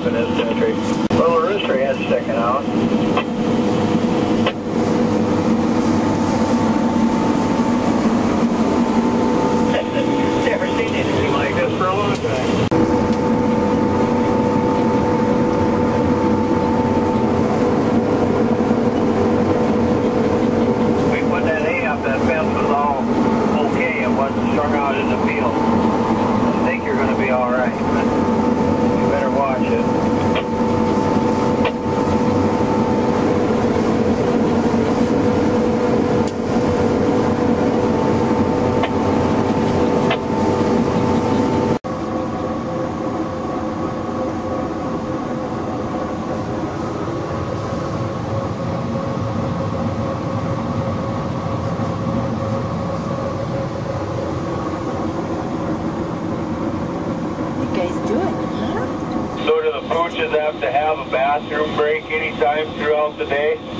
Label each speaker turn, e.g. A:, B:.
A: up in this country. Well, the rooster has sticking out. Never seen anything like this for a long time. That fence was all okay. It wasn't strung out in the field. I think you're going to be all right, but you better watch it. So do the pooches have to have a bathroom break anytime throughout the day?